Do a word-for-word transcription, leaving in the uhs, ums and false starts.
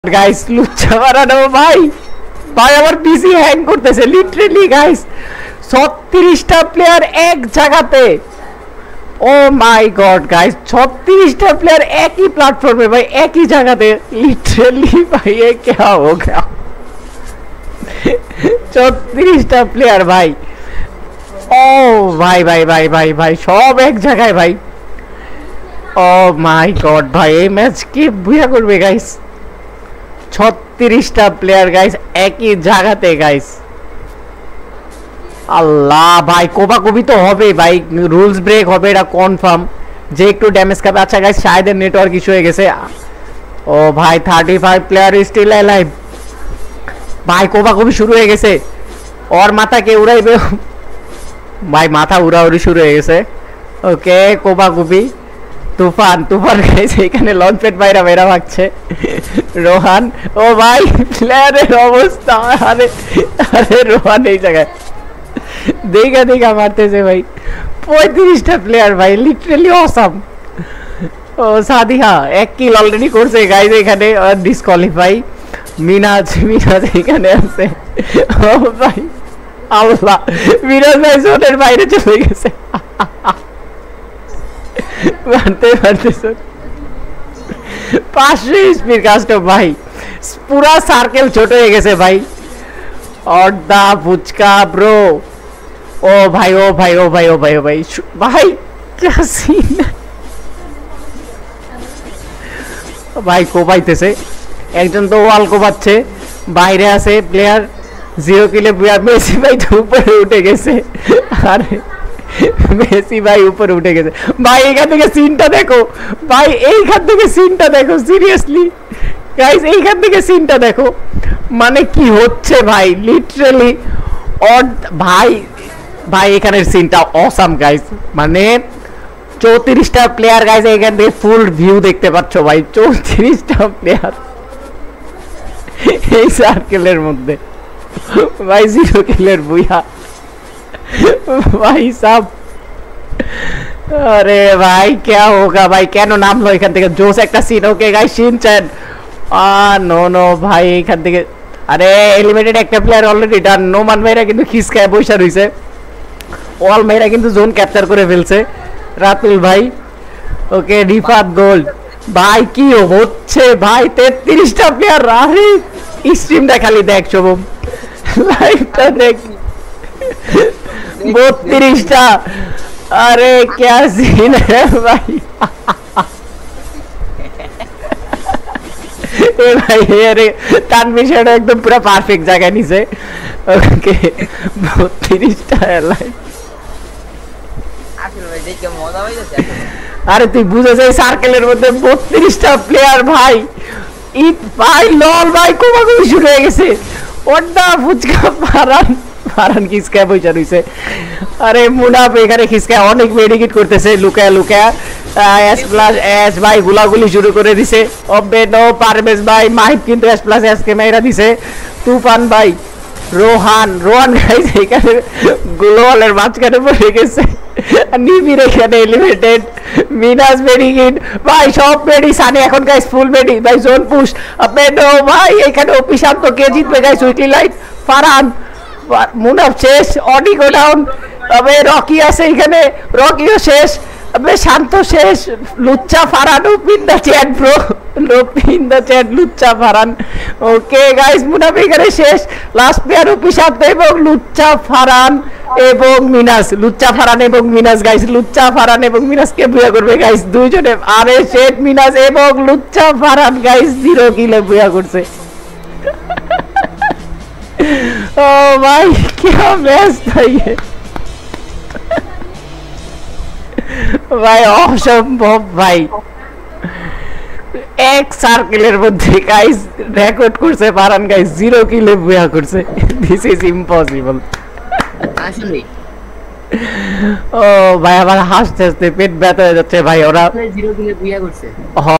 guys লুচ্চা মারানো ভাই ভাই আমার পিসি হ্যাং করতেছে লিটারালি গাইস ছত্রিশটা প্লেয়ার এক জায়গাতে ও মাই গড গাইস ছত্রিশটা প্লেয়ার একই প্ল্যাটফর্মে ভাই একই জায়গাতে লিটারালি ভাই ये क्या हो गया ছত্রিশটা প্লেয়ার ভাই ও ভাই ভাই ভাই ভাই ভাই সব এক জায়গায় ভাই ও মাই গড ভাই এই ম্যাচ কি বুঝা করবে গাইস ছত্রিশটা প্লেয়ার গাইস একই জায়গাতে গাইস আল্লাহ ভাই কোপাকুপি তো হবে ভাই রুলস ব্রেক হবে এটা কনফার্ম যে একটু ড্যামেজ খাবে আচ্ছা গাইস শায়দ নেটওয়ার্ক ইস্যু হয়ে গেছে ও ভাই thirty five player still alive ভাই কোপাকুপি শুরু হয়ে গেছে ওর মাথা কে উড়াইবে ভাই মাথা উড়াউড়ি শুরু হয়ে গেছে ওকে কোপাকুপি তুফান তুফান গাইস এখানে লঞ্চ প্যাড বাইরা বাইরা ভাগছে রোহান ও ভাই প্লেয়ারের অবস্থা আরে আরে রোহান এই জায়গায় দেখা দেখা মারতেছে ভাই পঁয়ত্রিশটা প্লেয়ার ভাই লিটারালি অসাম ও সাদিহা এক কিল অলরেডি করছে গাইস এখানে ডিসকোয়ালিফাই মিনাজ মিনাজ এখানে আছে ও ভাই আল্লাহ মিনাজ ভাই জোনের বাইরে চলে গেছে মারতে মারতে পাঁচশো স্পিড কাস্টম ভাই পুরা সার্কেল ছোট হয়ে গেছে ভাই অর্ধা ফুচকা ব্রো ও ভাই ও ভাই ও ভাই ও ভাই ও ভাই ভাই क्या सीन ভাই কোপাইতেছে একজন তো ওয়াল কোপাচ্ছে বাইরে আছে প্লেয়ার জিরো কিলে মেসি ভাই তো উপরে উঠে গেছে আরে মেসি ভাই উপরে উঠে গেছে ভাই এইখান থেকে সিনটা দেখো ভাই এইখান থেকে সিনটা দেখো সিরিয়াসলি গাইস এইখান থেকে সিনটা দেখো মানে কি হচ্ছে ভাই লিটারালি অড ভাই ভাই এখানের সিনটা অসাম গাইস মানে চৌত্রিশটা প্লেয়ার গাইস এখান থেকে ফুল ভিউ দেখতে পাচ্ছ ভাই চৌত্রিশটা প্লেয়ার এই সার্কেলের মধ্যে ভাই জিরো কিলের বুয়া भाई साहब अरे भाई क्या होगा भाई কেন নামলো এখান থেকে জোস একটা সিন ওকে গাইস শিনচেন আ নো নো ভাই এখান থেকে আরে এলিমিনেটেড একটা প্লেয়ার অলরেডি ডান নোমান ভাইরা কিন্তু খিসকায় বসে রইছে অল ভাইরা কিন্তু জোন ক্যাপচার করে ফেলছে রাতুল ভাই ওকে রিফাত গোল্ড ভাই কি হচ্ছে ভাই তেত্রিশটা প্লেয়ার আরে স্ট্রিমটা খালি দেখ শুভম লাইভটা দেখ বত্রিশটা अरे क्या सीन है भाई ए भाई अरे तानवीर शेडो एकदम पूरा परफेक्ट जगह নিছে ওকে বত্রিশটা লাইভ আসলে ভাই দেখে মজা হইছে আরে তুই বুঝছ এই সার্কেলের মধ্যে বত্রিশটা প্লেয়ার ভাই ইট ভাই লল ভাই কোমাকুমি শুরু হয়ে গেছে ওড্ডা ফুচকা পারান ফারান কিসকা বইচা রইছে আরে মুনাফ এখানে কিসকা অনেক মেডিকেট করতেছে লুকায়া লুকায়া এস প্লাস এস ভাই গুলাগুলি শুরু করে দিছে অবে নো পারভেজ ভাই মাইক কিন্তু এস প্লাস এস কে মেরা দিছে তুফান ভাই রোহান রোহান গাইস এখানে গ্লোবালের মাঝখানে পড়ে গেছে নিবির এখানে এলিমিনেটেড মিনাস মেডিকেট ভাই সব মেডি সানি এখন গাইস ফুল মেডি ভাই জোন পুশ অবে নো ভাই এখানে অপিশান্ত কে জিতবে গাইস উইকলি লাইট ফারান মুনাফ শেষ অডি গো ডাউন তবে রকি আছে এখানে রকিও শেষ তবে শান্ত শেষ লুচ্চা Faran open the chat bro open the chat লুচ্চা ফারান ওকে গাইস মুনাফ এখানে শেষ লাস্ট প্লেয়ার ওপিশান্ত এবং লুচ্চা ফারান এবং মিনাস লুচ্চা ফারান এবং মিনাস গাইস লুচ্চা ফারান এবং মিনাস কে বুয়া করবে গাইস দুইজনে আরে শেট মিনাস এবং লুচ্চা ফারান গাইস জিরো কিলে বুয়া করছে ओ भाई क्या मैच था ये भाई অসম্ভব ভাই এক সার্কেলের মধ্যে গাইস রেকর্ড করছে পারান গাইস জিরো কিলে বুয়া করছে দিস ইজ ইম্পসিবল আসলে ও ভাই আমার হাসতে হাসতে পেট ব্যথা হয়ে যাচ্ছে ভাই ওরা জিরো কিলে বুয়া করছে